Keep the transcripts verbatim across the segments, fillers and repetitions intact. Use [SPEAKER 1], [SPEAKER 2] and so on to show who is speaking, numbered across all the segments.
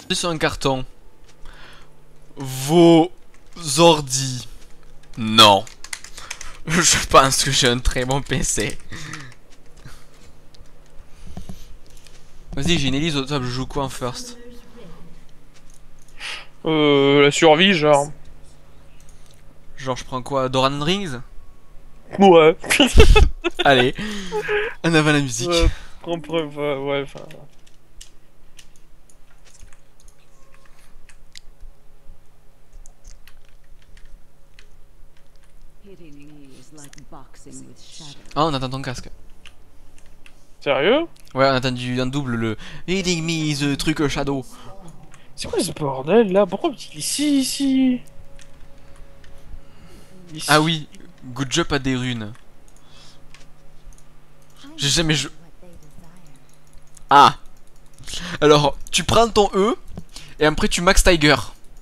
[SPEAKER 1] Sur un carton. Vos ordi. Non. Je pense que j'ai un très bon P C. Vas-y, j'ai une Elise au top, je joue quoi en first?
[SPEAKER 2] Euh, la survie, genre.
[SPEAKER 1] Genre, je prends quoi? Doran Rings?
[SPEAKER 2] Ouais.
[SPEAKER 1] Allez, en avant la musique.
[SPEAKER 2] Ouais, prends preuve, ouais, ouais, enfin.
[SPEAKER 1] Ah, on attend ton casque.
[SPEAKER 2] Sérieux?
[SPEAKER 1] Ouais, on a entendu un double le Hitting me the truc shadow.
[SPEAKER 2] C'est quoi ce bordel là? Pourquoi il est ici, ici? Ici.
[SPEAKER 1] Ah oui, good job à des runes. J'ai jamais joué. Ah! Alors, tu prends ton E et après tu max Tiger.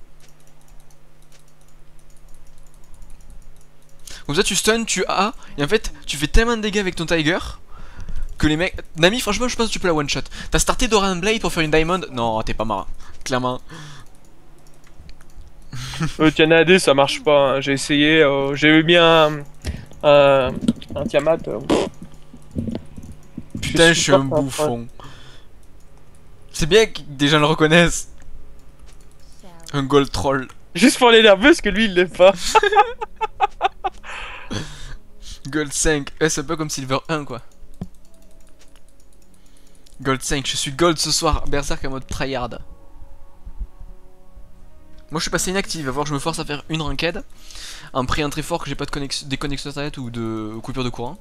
[SPEAKER 1] Comme ça, tu stun, tu A, et en fait, tu fais tellement de dégâts avec ton Tiger que les mecs. Nami, franchement, je pense que tu peux la one shot. T'as starté Doran Blade pour faire une Diamond? Non, t'es pas marrant. Clairement.
[SPEAKER 2] Euh, Tiana A D ça marche pas, hein. J'ai essayé, euh, j'ai eu bien un, un, un Tiamat. Euh,
[SPEAKER 1] Putain, je
[SPEAKER 2] suis
[SPEAKER 1] suis
[SPEAKER 2] pas
[SPEAKER 1] un
[SPEAKER 2] fan.
[SPEAKER 1] bouffon. C'est bien que des gens le reconnaissent. Un gold troll.
[SPEAKER 2] Juste pour les nerveux, parce que lui il l'est pas.
[SPEAKER 1] Gold cinq. Ouais, c'est un peu comme Silver un, quoi. Gold cinq. Je suis gold ce soir. Berserk en mode tryhard. Moi, je suis passé inactive. À voir, je me force à faire une ranked. Un prix un très fort que j'ai pas de connexion, déconnexion internet ou de coupure de courant.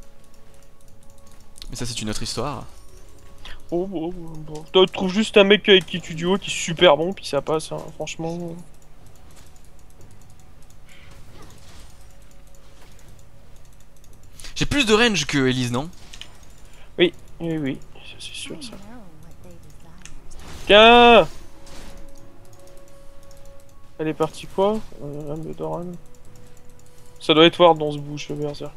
[SPEAKER 1] Mais ça, c'est une autre histoire.
[SPEAKER 2] Oh, bon, bon. Toi, tu trouves juste un mec avec qui tu duo qui est super bon, puis ça passe, hein, franchement.
[SPEAKER 1] J'ai plus de range que Elise, non?
[SPEAKER 2] Oui, oui, oui, c'est sûr ça. Tiens! Elle est partie quoi? euh, Âme de Doran. Ça doit être Ward dans ce bouche, le berserk.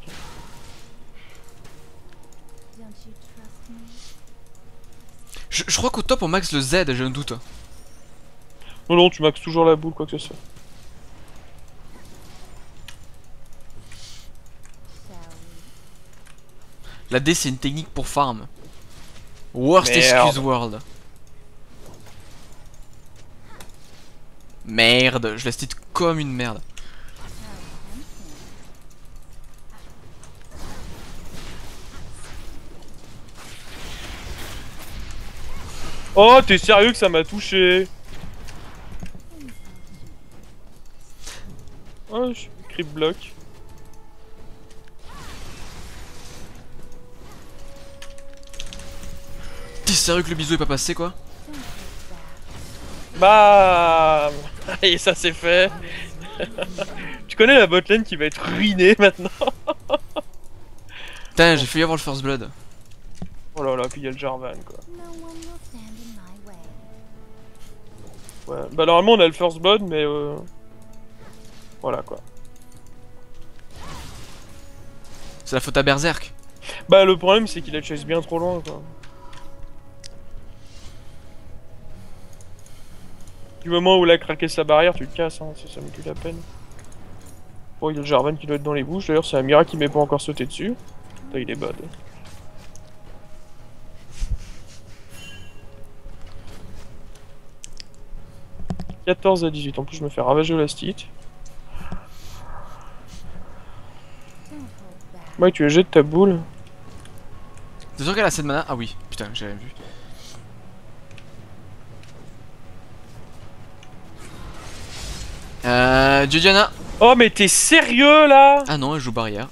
[SPEAKER 1] Je, je crois qu'au top on max le Z, j'ai un doute.
[SPEAKER 2] Non, non, tu maxes toujours la boule, quoi que ce soit.
[SPEAKER 1] La D c'est une technique pour farm. Worst
[SPEAKER 2] Merde.
[SPEAKER 1] excuse world. Merde, je la stit comme une merde.
[SPEAKER 2] Oh, t'es sérieux que ça m'a touché? Oh, je suis creep block.
[SPEAKER 1] T'es sérieux que le bisou est pas passé, quoi?
[SPEAKER 2] Bah, et ça c'est fait. Tu connais la botlane qui va être ruinée maintenant.
[SPEAKER 1] Putain, j'ai failli avoir le first blood.
[SPEAKER 2] Oh là là, puis il y a le Jarvan quoi. Ouais, bah normalement on a le first blood, mais euh... voilà quoi.
[SPEAKER 1] C'est la faute à Berserk.
[SPEAKER 2] Bah le problème c'est qu'il a chase bien trop loin quoi. Du moment où il a craqué sa barrière, tu le casses, hein, ça, ça me tue la peine. Bon, il y a le Jarvan qui doit être dans les bouches, d'ailleurs c'est Amira qui m'est pas encore sauté dessus. Putain, il est bad. quatorze à dix-huit, en plus je me fais ravager la stite. Ouais, tu jettes ta boule.
[SPEAKER 1] T'es sûr qu'elle a assez de mana? Ah oui, putain, j'avais vu. Euh. Diana.
[SPEAKER 2] Oh, mais t'es sérieux là?
[SPEAKER 1] Ah non, elle joue barrière.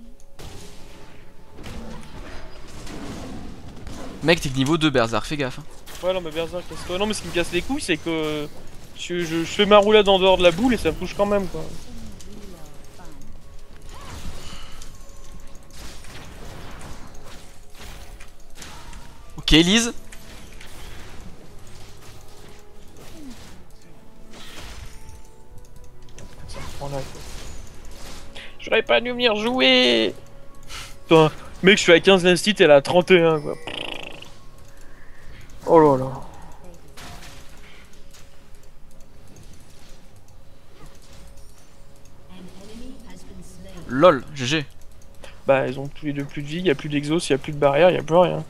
[SPEAKER 1] Mec, t'es que niveau deux Berserk, fais gaffe. Hein.
[SPEAKER 2] Ouais, non, mais Berserk, casse-toi. Non, mais ce qui me casse les couilles, c'est que je, je, je fais ma roulade en dehors de la boule et ça me touche quand même quoi.
[SPEAKER 1] Ok, Elise.
[SPEAKER 2] Ça me prend là quoi. J'aurais pas dû venir jouer. Putain, mec, je suis à quinze l'instit et elle a trente et un quoi. Oh là là.
[SPEAKER 1] Lol, G G.
[SPEAKER 2] Bah, ils ont tous les deux plus de vie, y a plus d'exhaust, y a plus de barrière, y a plus rien.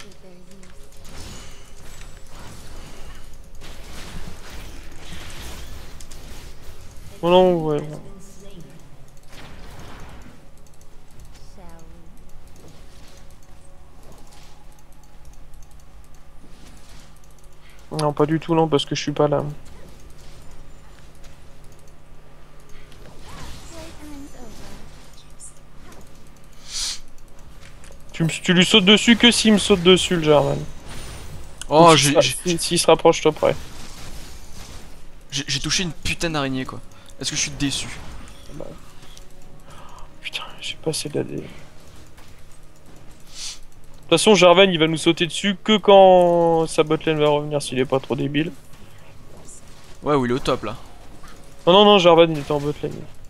[SPEAKER 2] Oh non, ouais. Non, pas du tout, non, parce que je suis pas là. Tu, me- tu lui sautes dessus que s'il me saute dessus, le Jarvan.
[SPEAKER 1] Oh,
[SPEAKER 2] Ou
[SPEAKER 1] j'ai
[SPEAKER 2] s'il
[SPEAKER 1] j'ai-
[SPEAKER 2] se- s'il s'il se rapproche, je te près.
[SPEAKER 1] j'ai- j'ai touché une putain d'araignée quoi. Est-ce que je suis déçu?
[SPEAKER 2] Putain, j'ai passé de la dé. De toute façon, Jarvan il va nous sauter dessus que quand sa botlane va revenir s'il est pas trop débile.
[SPEAKER 1] Ouais, oui, il est au top là.
[SPEAKER 2] Non, non, non, Jarvan il était en botlane.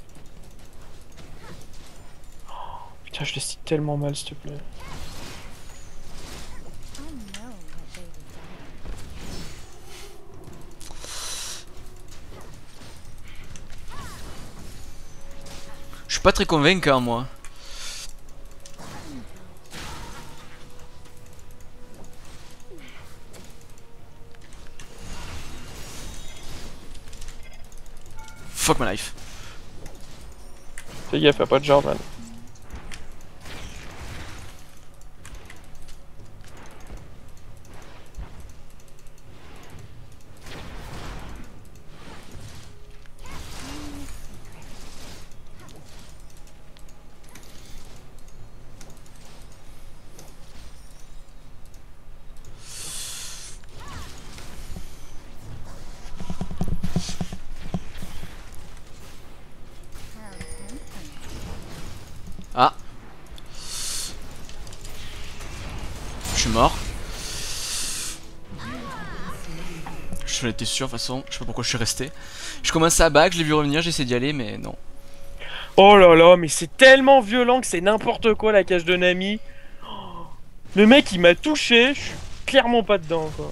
[SPEAKER 2] Oh, putain, je le cite tellement mal, s'il te plaît.
[SPEAKER 1] Je suis pas très convaincant moi. Fuck my life.
[SPEAKER 2] Fais gaffe, y'a pas de Jarvan.
[SPEAKER 1] Ah. Je suis mort. J'en étais sûr de toute façon, je sais pas pourquoi je suis resté. Je commençais à back, je l'ai vu revenir, j'ai essayé d'y aller mais non.
[SPEAKER 2] Oh là là, mais c'est tellement violent que c'est n'importe quoi la cage de Nami. Oh, le mec il m'a touché, je suis clairement pas dedans quoi.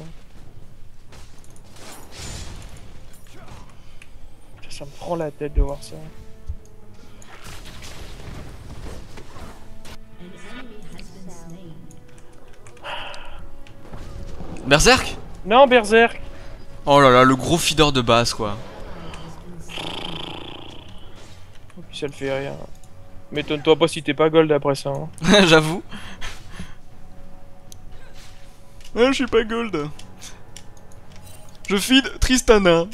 [SPEAKER 2] Putain, ça me prend la tête de voir ça.
[SPEAKER 1] Berserk?
[SPEAKER 2] Non, Berserk.
[SPEAKER 1] Oh là là, le gros feeder de base quoi.
[SPEAKER 2] Ça le fait rien. M'étonne-toi pas si t'es pas gold après ça. Hein.
[SPEAKER 1] J'avoue. Ah, je suis pas gold. Je feed Tristana.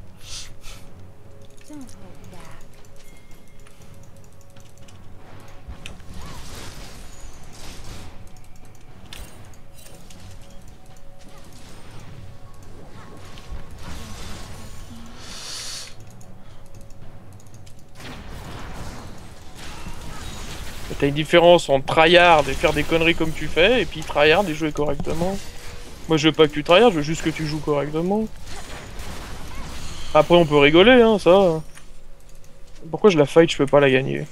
[SPEAKER 2] T'as une différence entre tryhard et faire des conneries comme tu fais, et puis tryhard et jouer correctement. Moi je veux pas que tu tryhard, je veux juste que tu joues correctement. Après on peut rigoler, hein, ça. Pourquoi je la fight, je peux pas la gagner?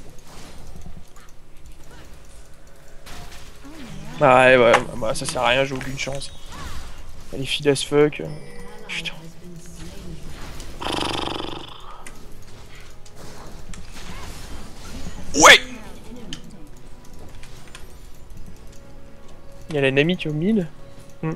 [SPEAKER 2] Ah ouais, ouais, bah ça sert à rien, j'ai aucune chance. Elle est feed as fuck. Putain.
[SPEAKER 1] Ouais.
[SPEAKER 2] Il y a la Nami qui est au mid. Hmm.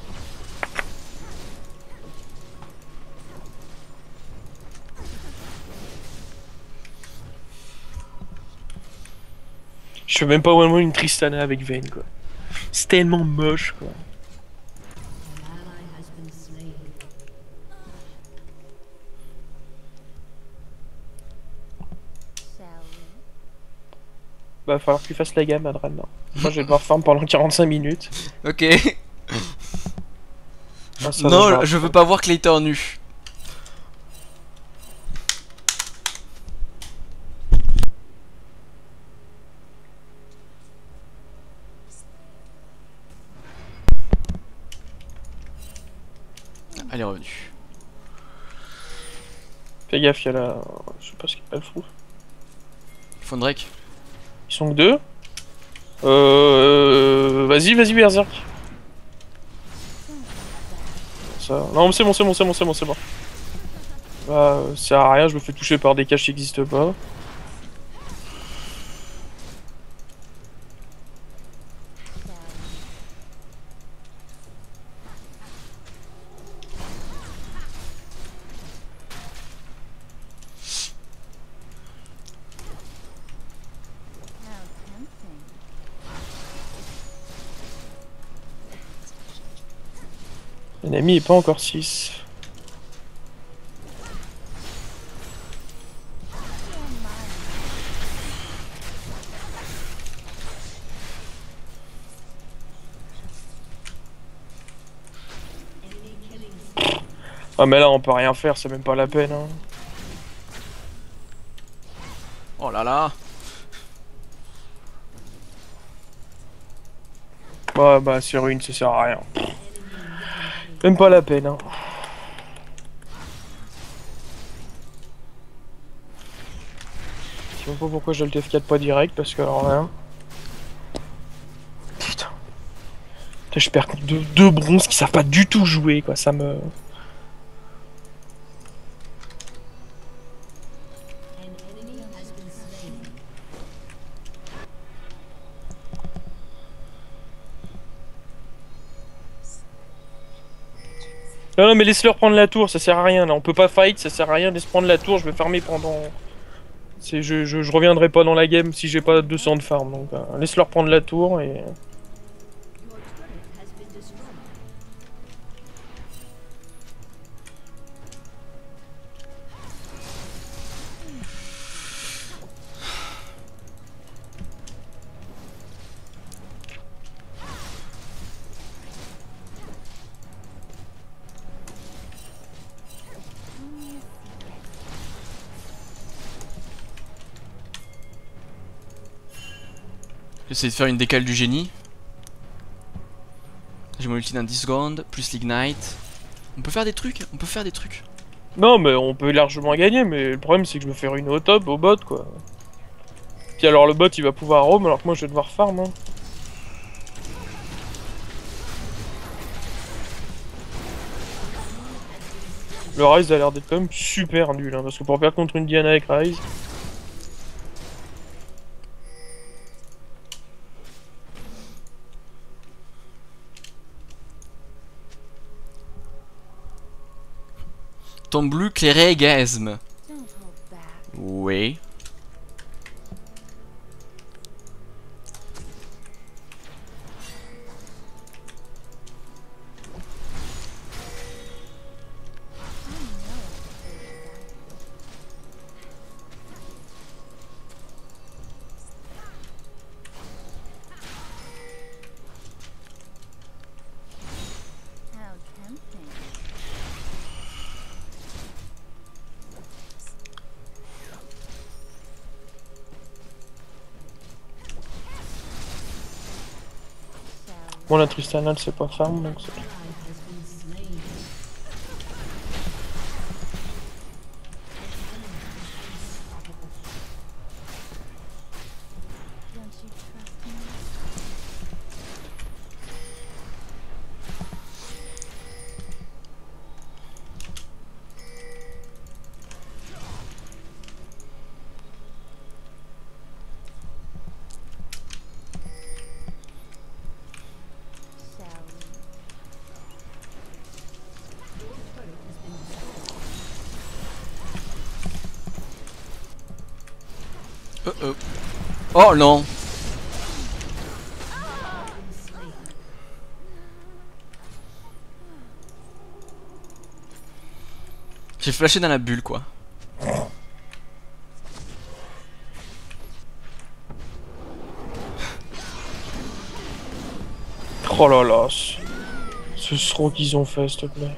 [SPEAKER 2] Je fais même pas vraiment une Tristana avec Vayne quoi. C'est tellement moche quoi. Va falloir que tu fasses la gamme, Adran. Moi je vais devoir farm pendant quarante-cinq minutes.
[SPEAKER 1] Ok.
[SPEAKER 2] Ah, ça va,
[SPEAKER 1] Non,
[SPEAKER 2] va.
[SPEAKER 1] je veux pas voir Claytor nu. Elle est revenue.
[SPEAKER 2] Fais gaffe, il y a la... Je sais pas ce qu'il y a le fou.
[SPEAKER 1] Fondrake.
[SPEAKER 2] Ils sont que deux. Euh... Vas-y, vas-y, Berserk. Ça... Non, c'est bon, c'est bon, c'est bon, c'est bon, c'est bon. Bah, ça sert à rien, je me fais toucher par des caches qui n'existent pas. L'ennemi est pas encore six. Ah mais là on peut rien faire, c'est même pas la peine hein.
[SPEAKER 1] Oh là là.
[SPEAKER 2] Bah bah c'est ruine, ça sert à rien. Même pas la peine hein. Je sais pas pourquoi je le T F quatre pas direct parce que alors là. Putain. Putain je perds contre deux, deux bronzes qui savent pas du tout jouer quoi, ça me. Non, non mais laisse-leur prendre la tour, ça sert à rien là, on peut pas fight, ça sert à rien, laisse prendre la tour, je vais farmer pendant... C'est, je, je, je reviendrai pas dans la game si j'ai pas deux cents de farm, donc euh, laisse-leur prendre la tour et...
[SPEAKER 1] J'essaie de faire une décale du génie. J'ai mon ulti dans dix secondes, plus l'ignite. On peut faire des trucs, on peut faire des trucs.
[SPEAKER 2] Non mais on peut largement gagner, mais le problème c'est que je me fais ruiner au top, au bot quoi. Puis alors le bot il va pouvoir roam alors que moi je vais devoir farm hein. Le Ryze a l'air d'être quand même super nul hein, parce que pour faire contre une Diana avec Ryze...
[SPEAKER 1] Ton bleu clairé gasme. Oui.
[SPEAKER 2] Bon la Tristana elle sait pas farm donc c'est...
[SPEAKER 1] Oh oh. Oh non. J'ai flashé dans la bulle quoi.
[SPEAKER 2] Oh là là, ce, ce throw qu'ils ont fait s'il te plaît.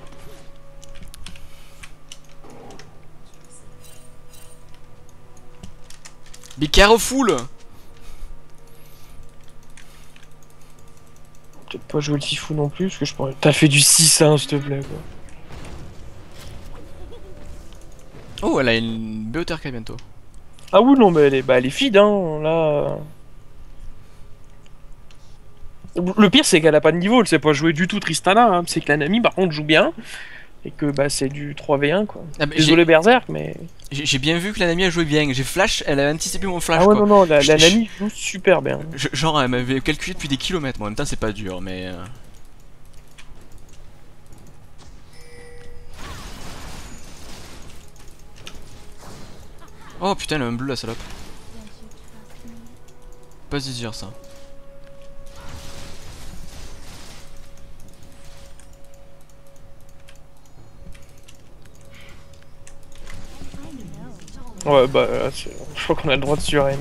[SPEAKER 1] Be careful.
[SPEAKER 2] Peut-être pas jouer le Sifu non plus parce que je pourrais... T'as fait du six un s'il te plaît quoi.
[SPEAKER 1] Oh elle a une B O T R K bientôt.
[SPEAKER 2] Ah oui non mais elle est, bah, elle est feed hein, là... Le pire c'est qu'elle a pas de niveau, elle sait pas jouer du tout Tristana, hein. C'est que la Nami par contre joue bien. Et que bah c'est du trois v un quoi.
[SPEAKER 1] Ah, bah,
[SPEAKER 2] Désolé Berserk mais...
[SPEAKER 1] J'ai bien vu que la Nami a joué bien, j'ai flash, elle a anticipé mon flash
[SPEAKER 2] Ah ouais
[SPEAKER 1] quoi.
[SPEAKER 2] non non, la, la
[SPEAKER 1] Je-
[SPEAKER 2] Nami joue super bien.
[SPEAKER 1] je- Genre elle m'avait calculé depuis des kilomètres, moi en même temps c'est pas dur mais... euh, Oh putain elle a un bleu la salope. Pas se dire ça.
[SPEAKER 2] Ouais, bah là, c'est- je crois qu'on a le droit de surrender.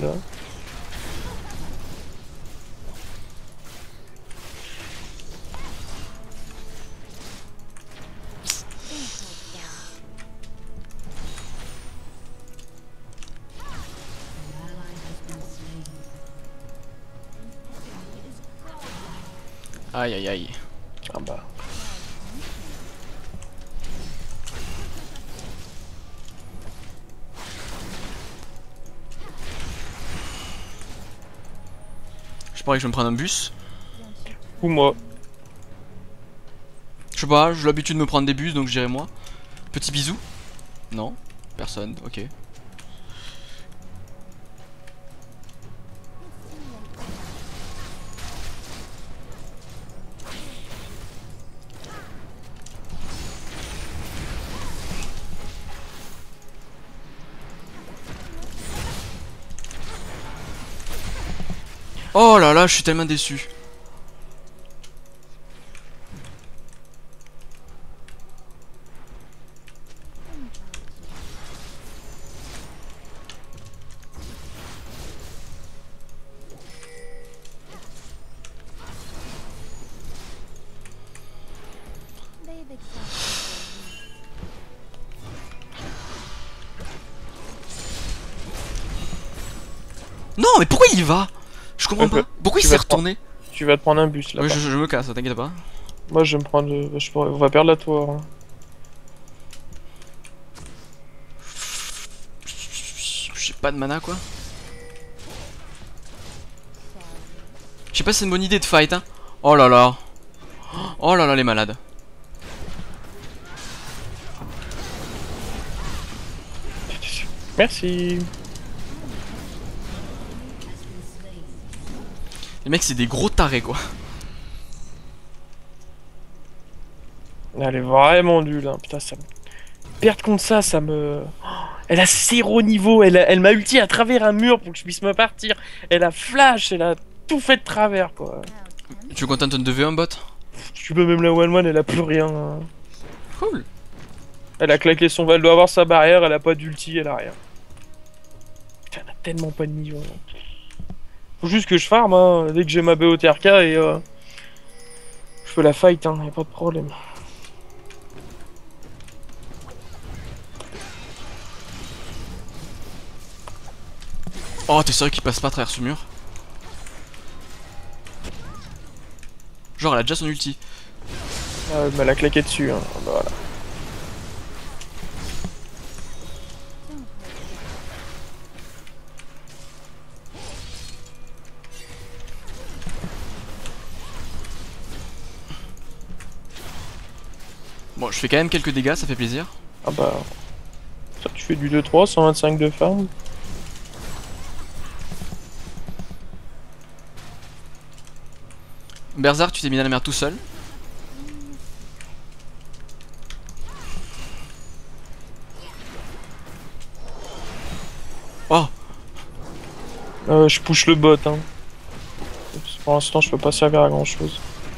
[SPEAKER 1] Aïe aïe aïe.
[SPEAKER 2] Ah bah.
[SPEAKER 1] Je parie que je vais me prendre un bus.
[SPEAKER 2] Ou moi.
[SPEAKER 1] Je sais pas, j'ai l'habitude de me prendre des bus donc je dirais moi. Petit bisou. Non, personne, ok. Oh là là, je suis tellement déçu. Non, mais pourquoi il y va? Je comprends pas. Pourquoi il
[SPEAKER 2] Tu
[SPEAKER 1] s'est
[SPEAKER 2] vas te prendre-
[SPEAKER 1] retourné?
[SPEAKER 2] Tu vas te prendre un bus là.
[SPEAKER 1] Oui, je, je me casse, t'inquiète pas.
[SPEAKER 2] Moi je vais me prendre. le- Je pourrais- On va perdre la tour. Hein.
[SPEAKER 1] J'ai pas de mana quoi. Je sais pas si c'est une bonne idée de fight hein. Oh là là. Oh là là les malades.
[SPEAKER 2] Merci.
[SPEAKER 1] Les mecs c'est des gros tarés quoi.
[SPEAKER 2] Elle est vraiment nulle. Hein. Putain, ça me... Perdre contre ça, ça me. Oh, elle a zéro niveau. Elle, a- elle m'a ulti à travers un mur pour que je puisse me partir. Elle a flash. Elle a tout fait de travers quoi.
[SPEAKER 1] Tu veux qu'on tente un deux v un bot?
[SPEAKER 2] Tu peux même la one one, elle a plus rien. Hein.
[SPEAKER 1] Cool.
[SPEAKER 2] Elle a claqué son. Elle doit avoir sa barrière. Elle a pas d'ulti. Elle a rien. Putain, elle a tellement pas de niveau. Hein. Faut juste que je farm. Hein. Dès que j'ai ma B O T R K et. Euh... Je peux la fight. Hein. Y a pas de problème.
[SPEAKER 1] Oh t'es sérieux qu'il passe pas à travers ce mur? Genre elle a déjà son ulti.
[SPEAKER 2] Ah, elle m'a la claqué dessus. Hein. Bah, voilà.
[SPEAKER 1] Bon je fais quand même quelques dégâts, ça fait plaisir.
[SPEAKER 2] Ah bah. Ça, tu fais du deux trois, cent vingt-cinq de farm.
[SPEAKER 1] Berserk tu t'es mis dans la merde tout seul. Oh.
[SPEAKER 2] Euh, je push le bot. Hein. Pour l'instant, je peux pas servir à grand chose.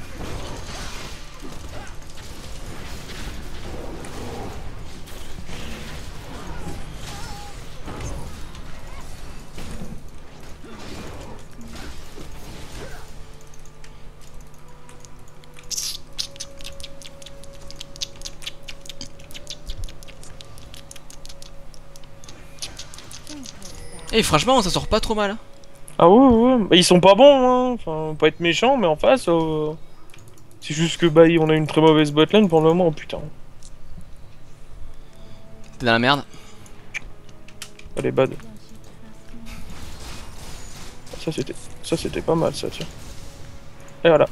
[SPEAKER 1] Et franchement ça sort pas trop mal hein.
[SPEAKER 2] Ah ouais, ouais, ouais. Bah, ils sont pas bons, hein. Enfin, pas être méchants, mais en face, euh... c'est juste que bah, on a une très mauvaise botlane pour le moment, putain.
[SPEAKER 1] T'es dans la merde.
[SPEAKER 2] Elle est bad. Ça c'était, ça c'était pas mal, ça, tiens. Et voilà.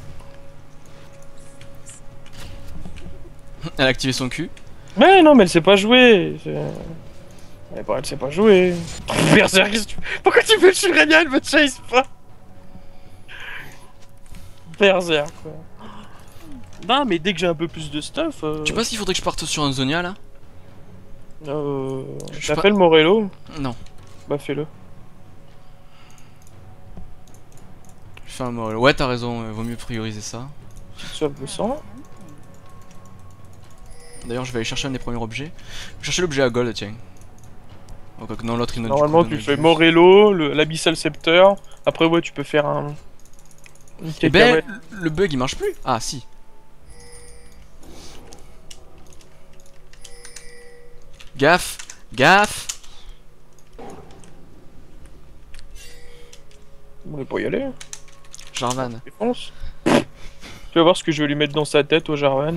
[SPEAKER 1] Elle a activé son cul.
[SPEAKER 2] Mais non, mais elle sait pas jouer. c'est- Elle, elle sait pas jouer. Berserk, qu'est-ce que tu... Pourquoi tu fais le Shurenya, elle me chase pas? Berserk, quoi. Non, mais dès que j'ai un peu plus de stuff. Euh...
[SPEAKER 1] Tu penses qu'il faudrait que je parte sur un Zonia là?
[SPEAKER 2] Euh...
[SPEAKER 1] Je
[SPEAKER 2] T'as
[SPEAKER 1] pas-
[SPEAKER 2] fait le Morello?
[SPEAKER 1] Non.
[SPEAKER 2] Bah fais-le.
[SPEAKER 1] Je fais un Morel. Ouais t'as raison, euh, vaut mieux prioriser ça.
[SPEAKER 2] Petite sauve de sang.
[SPEAKER 1] D'ailleurs je vais aller chercher un des premiers objets. Je vais chercher l'objet à gold tiens. Oh, quoi que non, l'autre il donne
[SPEAKER 2] Normalement,
[SPEAKER 1] du coup,
[SPEAKER 2] tu
[SPEAKER 1] donne
[SPEAKER 2] fais
[SPEAKER 1] du-
[SPEAKER 2] Morello, le- l'Abyssal Scepter. Après, ouais, tu peux faire un. Une
[SPEAKER 1] Eh ben,
[SPEAKER 2] cacahuète.
[SPEAKER 1] le bug il marche plus. Ah, si. Gaffe, gaffe.
[SPEAKER 2] On va pas y aller.
[SPEAKER 1] Jarvan.
[SPEAKER 2] Défonce. Tu vas voir ce que je vais lui mettre dans sa tête au Jarvan.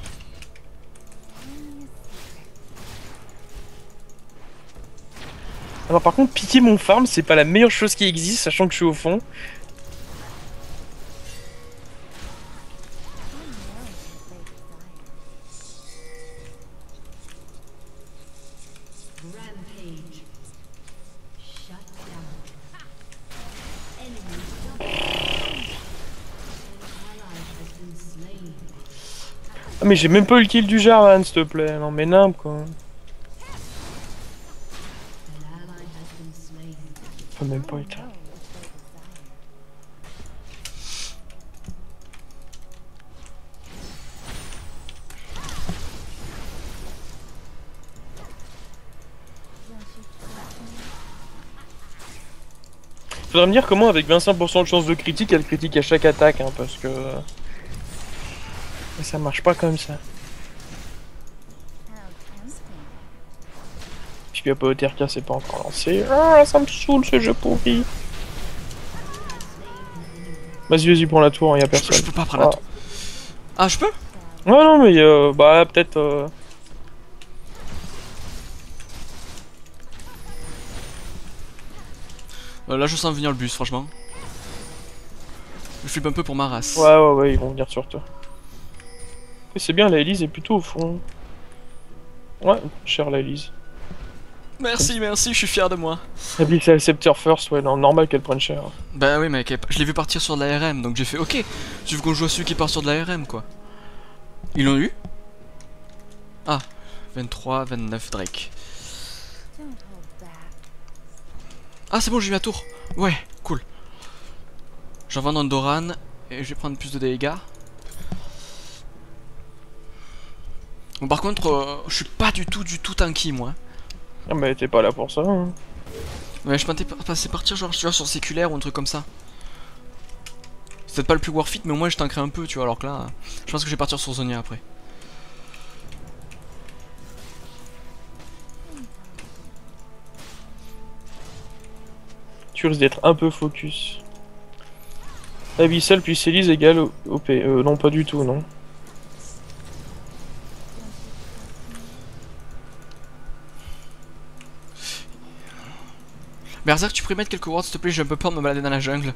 [SPEAKER 2] Alors par contre, piquer mon farm, c'est pas la meilleure chose qui existe, sachant que je suis au fond.
[SPEAKER 3] Rampage. Shut down. Enemy An ally has been slain.
[SPEAKER 2] Ah mais j'ai même pas eu le kill du Jarvan, s'il te plaît. Non mais nimp quoi.
[SPEAKER 3] An ally has been slain.
[SPEAKER 2] Faut même pas être. Faudrait me dire comment avec vingt-cinq pour cent de chance de critique, elle critique à chaque attaque, hein, parce que... Mais ça marche pas comme ça. Puis il y a pas O T R K, c'est pas encore lancé. Ah, ça me saoule ce jeu pourri. Vas-y, vas-y, prends la tour, hein, y a
[SPEAKER 1] Je,
[SPEAKER 2] personne.
[SPEAKER 1] je peux pas prendre la
[SPEAKER 2] Ah.
[SPEAKER 1] tour. Ah, je peux?
[SPEAKER 2] Ouais, non, mais euh, bah peut-être... Euh...
[SPEAKER 1] Euh, là, je sens venir le bus, franchement. Je flippe un peu pour ma race.
[SPEAKER 2] Ouais, ouais, ouais, ils vont venir sur toi. Et c'est bien, la Elise est plutôt au fond. Ouais, cher la Elise.
[SPEAKER 1] Merci, merci, je suis fier de moi.
[SPEAKER 2] Abyssal Scepter first, ouais, non, normal qu'elle prenne cher.
[SPEAKER 1] Bah oui, mais je l'ai vu partir sur de la R M, donc j'ai fait ok. Tu veux qu'on joue à celui qui part sur de la R M, quoi. Ils l'ont eu? Ah, vingt-trois, vingt-neuf Drake. Ah, c'est bon, j'ai eu la tour. Ouais, cool. J'en vends dans Doran et je vais prendre plus de dégâts. Bon, par contre, euh, je suis pas du tout, du tout tanky, moi.
[SPEAKER 2] Ah, mais t'es pas là pour ça, hein.
[SPEAKER 1] Ouais, je pensais passer partir genre, tu vois, sur séculaire ou un truc comme ça. C'est peut-être pas le plus worth it, mais au moins je tankerai un peu, tu vois. Alors que là, je pense que je vais partir sur Zonia après.
[SPEAKER 2] Tu risques d'être un peu focus. Abyssal puis Elise égale au, au P. Euh, non, pas du tout, non.
[SPEAKER 1] Berserk, tu pourrais mettre quelques words s'il te plaît, j'ai un peu peur de me balader dans la jungle.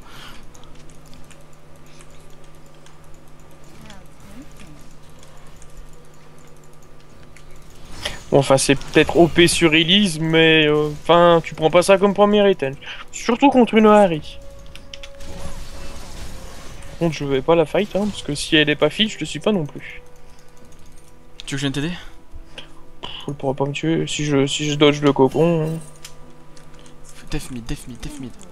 [SPEAKER 2] Bon, enfin, c'est peut-être O P sur Elise, mais enfin, euh, tu prends pas ça comme premier item. Surtout contre une Ahri. Par contre, je vais pas la fight, hein, parce que si elle est pas fit, je te suis pas non plus.
[SPEAKER 1] Tu veux que je vienne t'aider?
[SPEAKER 2] Elle pourra pas me tuer si je, si je dodge le cocon. Hein.
[SPEAKER 1] Def mid, def mid, def mid.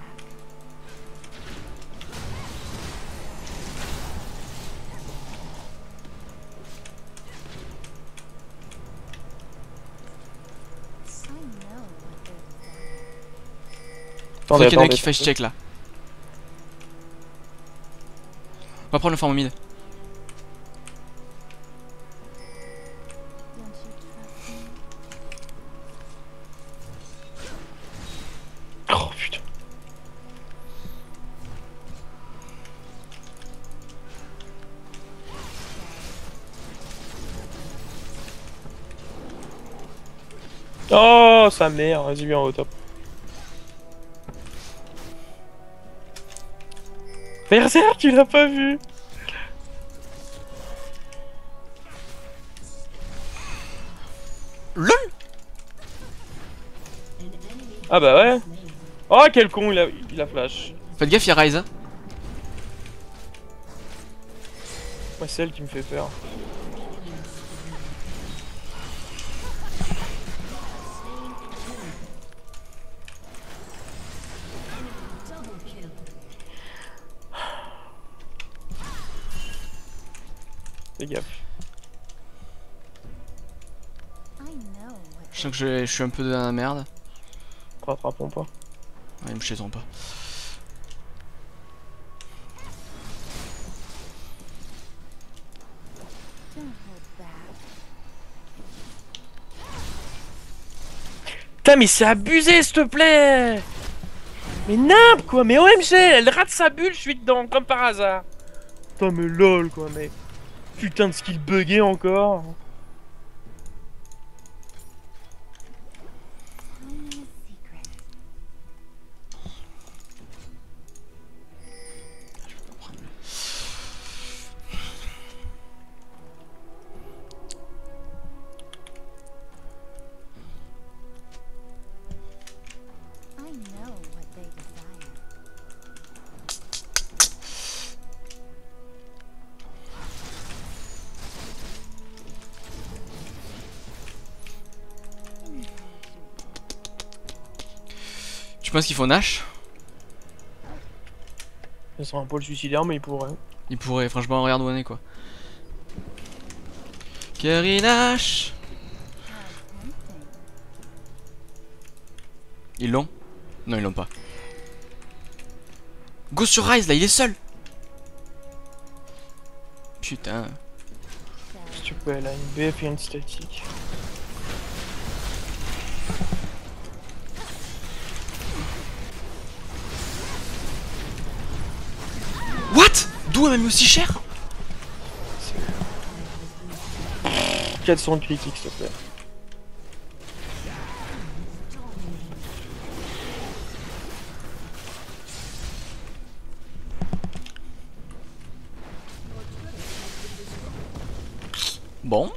[SPEAKER 1] Faut
[SPEAKER 2] Attendez,
[SPEAKER 1] qu'il y en ait
[SPEAKER 2] attendez.
[SPEAKER 1] qui fasse check là. On va prendre le farm mid.
[SPEAKER 2] Oh putain. Oh, sa mère, vas-y, viens au top. Berserk, tu l'as pas vu?
[SPEAKER 1] LOL.
[SPEAKER 2] Ah bah ouais. Oh, quel con, il a, il a flash.
[SPEAKER 1] Faites gaffe, il y a Ryze. Hein.
[SPEAKER 2] Moi, c'est elle qui me fait peur. Fais gaffe.
[SPEAKER 1] Je sens que je, je suis un peu dans la merde.
[SPEAKER 2] te rattraperont pas.
[SPEAKER 1] Ouais, ils me chaiseront pas.
[SPEAKER 2] Putain, mais c'est abusé, s'il te plaît! Mais nimp, quoi! Mais O M G, elle rate sa bulle, je suis dedans, comme par hasard! Putain, mais lol, quoi, mais... Putain de skill buggé encore!
[SPEAKER 4] I know what they desire.
[SPEAKER 1] Tu penses qu'il faut Nash?
[SPEAKER 2] Ça sera un pôle suicidaire, mais il pourrait.
[SPEAKER 1] Il pourrait, franchement, regarde où on est quoi. Kerry Nash. Ils l'ont? Non, ils l'ont pas. Go sur Rise là, il est seul. Putain.
[SPEAKER 2] Si tu peux, elle a une B F et une statique.
[SPEAKER 1] What? D'où elle m'a mis aussi cher?
[SPEAKER 2] quatre cents critiques, s'il te plaît.
[SPEAKER 1] Bon.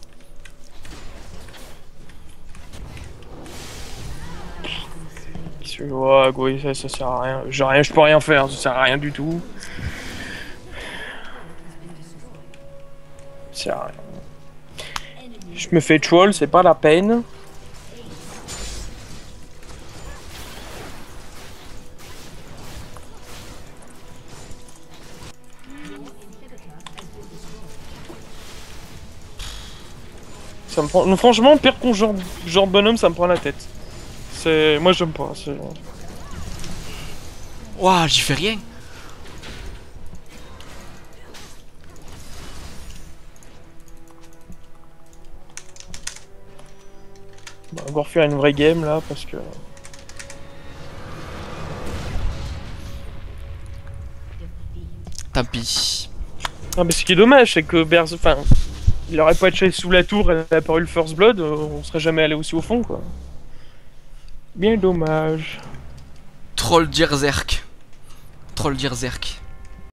[SPEAKER 2] Ouais, go, ça, ça sert à rien. J'ai rien, je peux rien faire, ça sert à rien du tout. Ça sert à rien. Je me fais troll, c'est pas la peine. Ça me prend... non, franchement, pire qu'on genre, genre de bonhomme, ça me prend la tête. C'est... Moi, j'aime pas. C'est...
[SPEAKER 1] Ouah, j'y fais rien.
[SPEAKER 2] On va encore faire une vraie game, là, parce que...
[SPEAKER 1] Tant pis.
[SPEAKER 2] Non, mais ce qui est dommage, c'est que Berz... Enfin... Il aurait pas été sous la tour, elle a pas eu le first blood, on serait jamais allé aussi au fond, quoi. Bien dommage.
[SPEAKER 1] Troll Dirzerk. Troll Dirzerk.